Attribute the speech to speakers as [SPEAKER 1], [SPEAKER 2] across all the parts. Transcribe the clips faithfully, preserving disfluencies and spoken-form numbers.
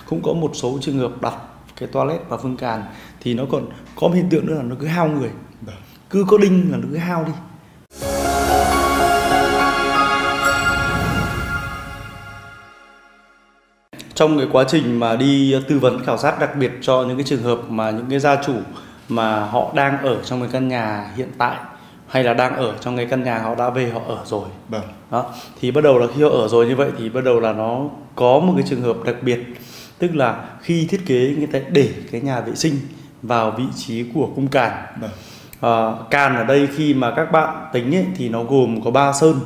[SPEAKER 1] cũng có một số trường hợp đặt cái toilet và phương càn thì nó còn có một hiện tượng nữa là nó cứ hao người, cứ có đinh là nó cứ hao đi. Trong cái quá trình mà đi tư vấn khảo sát, đặc biệt cho những cái trường hợp mà những cái gia chủ mà họ đang ở trong cái căn nhà hiện tại hay là đang ở trong cái căn nhà họ đã về họ ở rồi.
[SPEAKER 2] Vâng.
[SPEAKER 1] Đó, thì bắt đầu là khi họ ở rồi như vậy thì bắt đầu là nó có một cái trường hợp đặc biệt, tức là khi thiết kế người ta để cái nhà vệ sinh vào vị trí của cung càn.
[SPEAKER 2] Vâng.
[SPEAKER 1] À, càn ở đây khi mà các bạn tính ấy, thì nó gồm có ba sơn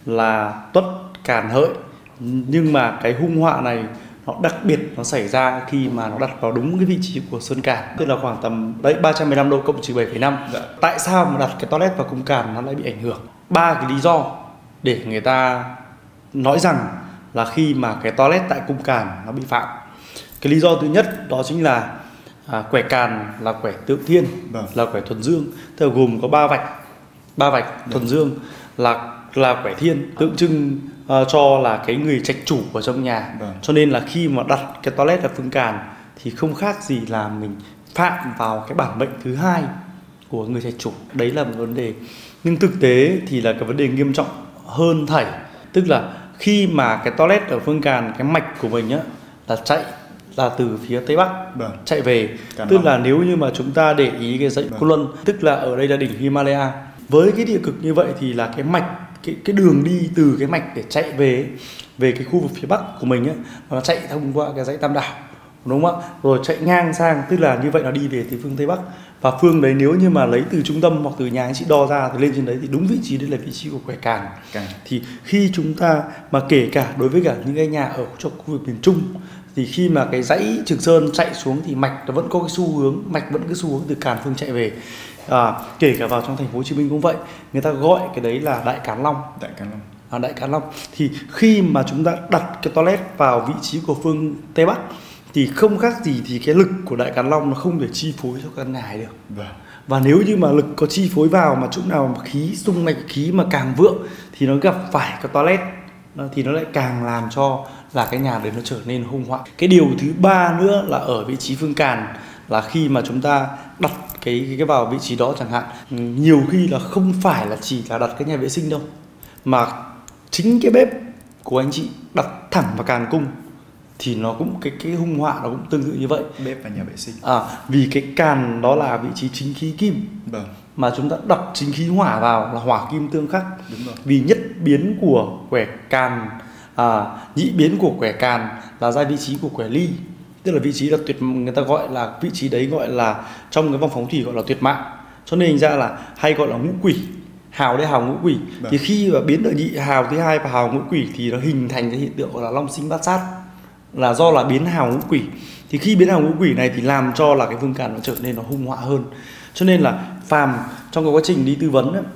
[SPEAKER 1] là tuất, càn, hợi, nhưng mà cái hung họa này nó đặc biệt nó xảy ra khi mà nó đặt vào đúng cái vị trí của sơn càn, tức là khoảng tầm đấy ba trăm mười lăm độ cộng trừ bảy phẩy năm. Dạ. Tại sao mà đặt cái toilet vào cung càn nó lại bị ảnh hưởng? Ba cái lý do để người ta nói rằng là khi mà cái toilet tại cung càn nó bị phạm. Cái lý do thứ nhất đó chính là à, quẻ càn là quẻ tượng thiên. Vâng. Là quẻ thuần dương, tức là gồm có ba vạch, ba vạch. Vâng. Thuần dương là là quẻ thiên, tượng trưng uh, cho là cái người trạch chủ ở trong nhà. Vâng. Cho nên là khi mà đặt cái toilet ở phương càn thì không khác gì là mình phạm vào cái bản mệnh thứ hai của người trạch chủ. Đấy là một vấn đề. Nhưng thực tế thì là cái vấn đề nghiêm trọng hơn thảy, tức là khi mà cái toilet ở phương càn, cái mạch của mình á là chạy là từ phía tây bắc. Vâng. Chạy về. Càn tức là nếu như mà chúng ta để ý cái dãy Côn Luân, tức là ở đây là đỉnh Himalaya, với cái địa cực như vậy thì là cái mạch, cái cái đường đi từ cái mạch để chạy về về cái khu vực phía bắc của mình ấy, nó chạy thông qua cái dãy Tam Đảo, đúng không ạ? Rồi chạy ngang sang, tức là như vậy nó đi về từ phương tây bắc, và phương đấy nếu như mà lấy từ trung tâm hoặc từ nhà anh chị đo ra thì lên trên đấy thì đúng vị trí đấy là vị trí của quẻ càn. Càn. Thì khi chúng ta mà kể cả đối với cả những cái nhà ở trong khu vực miền Trung thì khi mà cái dãy Trường Sơn chạy xuống thì mạch nó vẫn có cái xu hướng, mạch vẫn cái xu hướng từ càn phương chạy về. À, kể cả vào trong thành phố Hồ Chí Minh cũng vậy, người ta gọi cái đấy là Đại Càn Long. Đại Càn Long. À, Đại Càn Long. Thì khi mà chúng ta đặt cái toilet vào vị trí của phương Tây Bắc thì không khác gì thì cái lực của Đại Càn Long nó không thể chi phối cho căn nhà này được. Vâng. Và nếu như mà lực có chi phối vào mà chỗ nào mà khí xung mạch khí mà càng vượng thì nó gặp phải cái toilet thì nó lại càng làm cho là cái nhà đấy nó trở nên hung họa. Cái điều thứ ba nữa là ở vị trí phương càn là khi mà chúng ta đặt cái, cái cái vào vị trí đó chẳng hạn, nhiều khi là không phải là chỉ là đặt cái nhà vệ sinh đâu, mà chính cái bếp của anh chị đặt thẳng vào càn cung thì nó cũng cái cái hung họa nó cũng tương tự như vậy.
[SPEAKER 2] Bếp và nhà vệ sinh. À,
[SPEAKER 1] vì cái càn đó là vị trí chính khí kim. Vâng. Mà chúng ta đặt chính khí hỏa vào là hỏa kim tương khắc. Đúng rồi. Vì nhất biến của quẻ càn, à, nhị biến của quẻ càn là ra vị trí của quẻ ly, tức là vị trí là tuyệt, người ta gọi là vị trí đấy gọi là trong cái vòng phóng thủy gọi là tuyệt mạng, cho nên ra là hay gọi là ngũ quỷ. Hào đây hào ngũ quỷ. Vâng. Thì khi mà biến ở nhị hào thứ hai và hào ngũ quỷ thì nó hình thành cái hiện tượng gọi là long sinh bát sát, là do là biến hào ngũ quỷ. Thì khi biến hào ngũ quỷ này thì làm cho là cái phương càn nó trở nên nó hung họa hơn. Cho nên là phàm trong cái quá trình đi tư vấn ấy,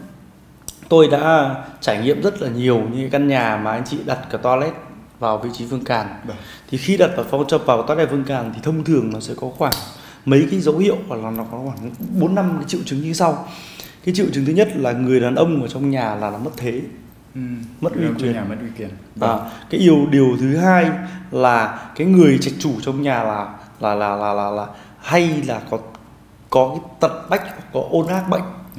[SPEAKER 1] tôi đã trải nghiệm rất là nhiều những căn nhà mà anh chị đặt cái toilet vào vị trí phương càn. Vâng. Thì khi đặt vào phong châm vào toilet phương càn thì thông thường nó sẽ có khoảng mấy cái dấu hiệu, hoặc là nó có khoảng bốn năm cái triệu chứng như sau. Cái triệu chứng thứ nhất là người đàn ông ở trong nhà là, là mất thế. Ừ, mất uy quyền. Nhà mất uy quyền. Vâng. À, cái điều điều thứ hai là cái người trạch chủ trong nhà là là là là là, là hay là có có cái tật bách, có ôn ác bệnh. Ừ.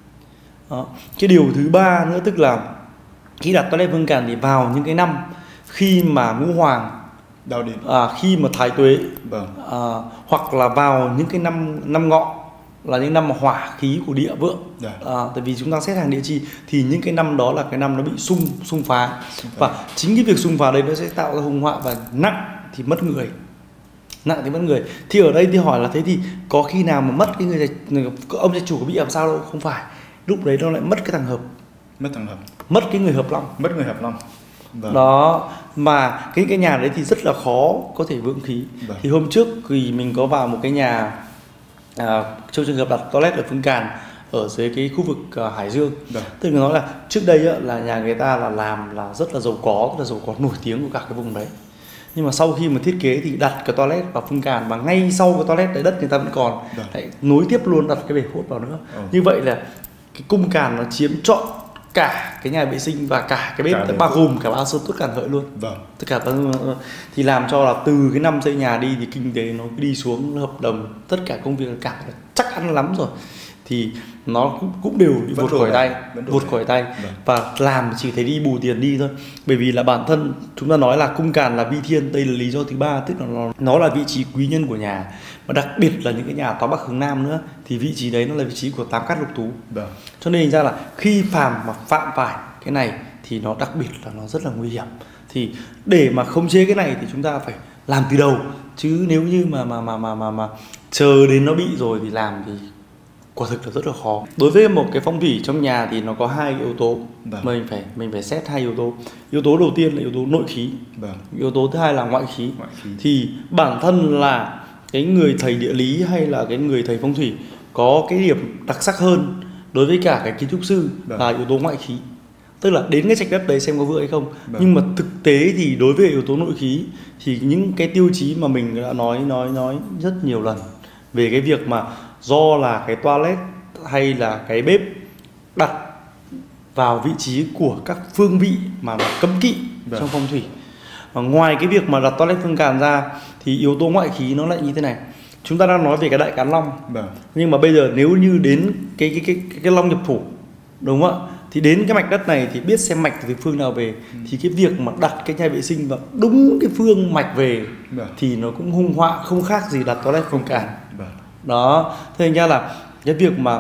[SPEAKER 1] Đó. Cái điều thứ ba nữa tức là khi đặt toilet phương càn thì vào những cái năm khi mà ngũ hoàng đào điểm, à, khi mà thái tuế, vâng. à, hoặc là vào những cái năm năm ngọ là những năm mà hỏa khí của địa vượng. À, tại vì chúng ta xét hàng địa chi thì những cái năm đó là cái năm nó bị xung xung phá, và chính cái việc xung phá đấy nó sẽ tạo ra hung họa, và nặng thì mất người, nặng thì mất người. Thì ở đây thì hỏi là thế thì có khi nào mà mất cái người, người ông trạch chủ có bị làm sao đâu? Không phải, lúc đấy nó lại mất cái thằng hợp,
[SPEAKER 2] mất thằng hợp,
[SPEAKER 1] mất cái người hợp long,
[SPEAKER 2] mất người hợp long. Vâng.
[SPEAKER 1] Đó, mà cái cái nhà đấy thì rất là khó có thể vượng khí. Vâng. Thì hôm trước thì mình có vào một cái nhà, à, trong trường hợp đặt toilet ở phương càn ở dưới cái khu vực uh, Hải Dương. Vâng. Tức là nói là trước đây á, là nhà người ta là làm là rất là giàu có, rất là giàu có nổi tiếng của cả cái vùng đấy. Nhưng mà sau khi mà thiết kế thì đặt cái toilet vào phương càn, và ngay sau cái toilet đấy đất người ta vẫn còn, lại nối tiếp luôn đặt cái bể hốt vào nữa. Ừ. Như vậy là cái cung càn nó chiếm trọn cả cái nhà vệ sinh và cả cái bếp,
[SPEAKER 2] Cả
[SPEAKER 1] bao gồm cả ba sơn tuất cản hợi luôn.
[SPEAKER 2] Vâng.
[SPEAKER 1] Tất cả ba, thì làm cho là từ cái năm xây nhà đi thì kinh tế nó đi xuống, hợp đồng tất cả công việc cả chắc ăn lắm rồi, thì nó cũng, cũng đều đi vụt khỏi tay, vụt khỏi tay
[SPEAKER 2] Vâng.
[SPEAKER 1] và làm chỉ thấy đi bù tiền đi thôi. Bởi vì là bản thân chúng ta nói là cung càn là vi thiên, đây là lý do thứ ba, tức là nó, nó là vị trí quý nhân của nhà, và đặc biệt là những cái nhà táo bắc hướng nam nữa thì vị trí đấy nó là vị trí của tám cát lục tú.
[SPEAKER 2] Vâng.
[SPEAKER 1] Cho nên ra là khi phàm mà phạm phải cái này thì nó đặc biệt là nó rất là nguy hiểm. Thì để mà khống chế cái này thì chúng ta phải làm từ đầu, chứ nếu như mà mà mà mà mà, mà chờ đến nó bị rồi thì làm thì quả thực là rất là khó. Đối với một cái phong thủy trong nhà thì nó có hai yếu tố
[SPEAKER 2] Vâng.
[SPEAKER 1] mà mình phải mình phải xét hai yếu tố. Yếu tố đầu tiên là yếu tố nội khí,
[SPEAKER 2] Vâng.
[SPEAKER 1] yếu tố thứ hai là ngoại khí.
[SPEAKER 2] Ngoại khí.
[SPEAKER 1] Thì bản thân là cái người thầy địa lý hay là cái người thầy phong thủy có cái điểm đặc sắc hơn đối với cả cái kiến trúc sư
[SPEAKER 2] Vâng.
[SPEAKER 1] là yếu tố ngoại khí. Tức là đến cái trạch đất đấy xem có vượng hay không.
[SPEAKER 2] Vâng.
[SPEAKER 1] Nhưng mà thực tế thì đối với yếu tố nội khí thì những cái tiêu chí mà mình đã nói nói nói rất nhiều lần về cái việc mà do là cái toilet hay là cái bếp đặt vào vị trí của các phương vị mà nó cấm kỵ
[SPEAKER 2] Vâng.
[SPEAKER 1] trong phong thủy. Và ngoài cái việc mà đặt toilet phương càn ra thì yếu tố ngoại khí nó lại như thế này. Chúng ta đang nói về cái đại cán long.
[SPEAKER 2] Vâng.
[SPEAKER 1] Nhưng mà bây giờ nếu như đến cái cái cái cái, cái long nhập thủ, đúng không ạ? Thì đến cái mạch đất này thì biết xem mạch từ phương nào về, ừ. thì cái việc mà đặt cái nhà vệ sinh vào đúng cái phương mạch về
[SPEAKER 2] Vâng.
[SPEAKER 1] thì nó cũng hung họa không khác gì đặt toilet phương càn.
[SPEAKER 2] Vâng.
[SPEAKER 1] Đó, thế thành ra là cái việc mà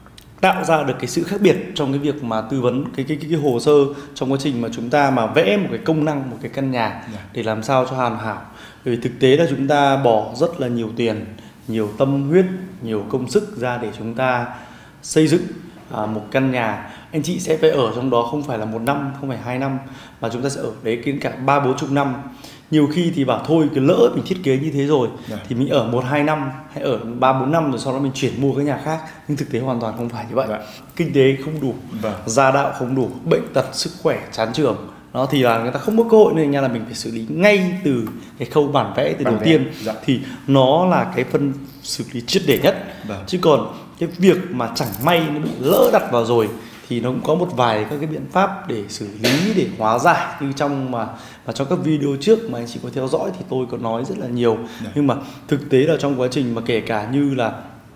[SPEAKER 1] tạo ra được cái sự khác biệt trong cái việc mà tư vấn cái cái cái, cái hồ sơ trong quá trình mà chúng ta mà vẽ một cái công năng một cái căn nhà
[SPEAKER 2] Yeah.
[SPEAKER 1] để làm sao cho hoàn hảo. Bởi vì thực tế là chúng ta bỏ rất là nhiều tiền, nhiều tâm huyết, nhiều công sức ra để chúng ta xây dựng à, một căn nhà. Anh chị sẽ phải ở trong đó không phải là một năm, không phải hai năm, mà chúng ta sẽ ở đấy đến cả ba bốn chục năm. Nhiều khi thì bảo thôi cái lỡ mình thiết kế như thế rồi
[SPEAKER 2] Yeah.
[SPEAKER 1] thì mình ở một hai năm hay ở ba bốn năm rồi sau đó mình chuyển mua cái nhà khác, nhưng thực tế hoàn toàn không phải như vậy.
[SPEAKER 2] Vâng.
[SPEAKER 1] Kinh tế không đủ,
[SPEAKER 2] Vâng.
[SPEAKER 1] gia đạo không đủ, bệnh tật, sức khỏe, chán trường, đó thì là người ta không có cơ hội, nên nha là mình phải xử lý ngay từ cái khâu bản vẽ từ
[SPEAKER 2] Bản
[SPEAKER 1] đầu
[SPEAKER 2] vẽ.
[SPEAKER 1] tiên.
[SPEAKER 2] Dạ.
[SPEAKER 1] Thì nó là cái phân xử lý triệt để nhất.
[SPEAKER 2] Vâng.
[SPEAKER 1] Chứ còn cái việc mà chẳng may nó bị lỡ đặt vào rồi thì nó cũng có một vài các cái biện pháp để xử lý, để hóa giải, như trong mà và trong các video trước mà anh chị có theo dõi thì tôi có nói rất là nhiều.
[SPEAKER 2] Dạ.
[SPEAKER 1] Nhưng mà thực tế là trong quá trình mà kể cả như là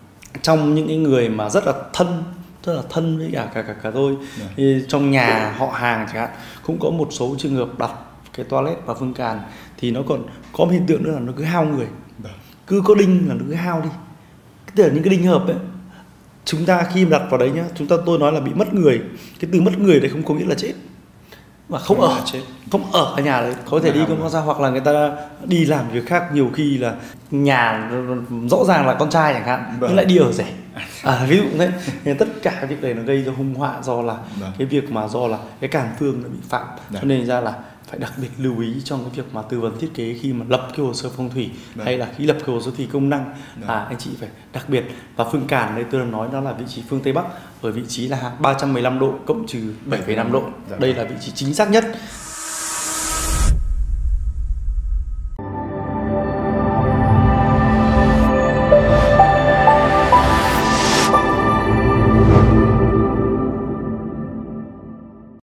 [SPEAKER 1] trong những cái người mà rất là thân rất là thân với cả cả cả, cả tôi,
[SPEAKER 2] Dạ.
[SPEAKER 1] thì trong nhà họ hàng chẳng hạn cũng có một số trường hợp đặt cái toilet và phương càn thì nó còn có một hiện tượng nữa là nó cứ hao người.
[SPEAKER 2] Vâng.
[SPEAKER 1] Cứ có đinh là nó cứ hao đi, tức là những cái đinh hợp ấy, chúng ta khi đặt vào đấy nhá, chúng ta tôi nói là bị mất người. Cái từ mất người đấy không có nghĩa là chết, mà không,
[SPEAKER 2] Không
[SPEAKER 1] ở
[SPEAKER 2] là chết.
[SPEAKER 1] không ở ở nhà đấy, có thể
[SPEAKER 2] Là
[SPEAKER 1] đi
[SPEAKER 2] hỏng
[SPEAKER 1] công
[SPEAKER 2] rồi.
[SPEAKER 1] tác ra, hoặc là người ta đi làm việc khác. Nhiều khi là nhà rõ ràng là con trai chẳng hạn,
[SPEAKER 2] Vâng.
[SPEAKER 1] nhưng lại đi ở rể, à, ví dụ thế. Thì tất cả cái việc này nó gây ra hung họa do là
[SPEAKER 2] Vâng.
[SPEAKER 1] cái việc mà do là cái càn phương nó bị phạm.
[SPEAKER 2] Dạ.
[SPEAKER 1] Cho nên ra là phải đặc biệt lưu ý trong cái việc mà tư vấn thiết kế khi mà lập cái hồ sơ phong thủy.
[SPEAKER 2] Vâng.
[SPEAKER 1] Hay là khi lập cái hồ sơ thủy công năng,
[SPEAKER 2] Dạ.
[SPEAKER 1] à, anh chị phải đặc biệt. Và phương càn đây tôi đã nói đó là vị trí phương Tây Bắc, ở vị trí là ba trăm mười lăm độ cộng trừ bảy phẩy năm độ.
[SPEAKER 2] Dạ.
[SPEAKER 1] Đây là vị trí chính xác nhất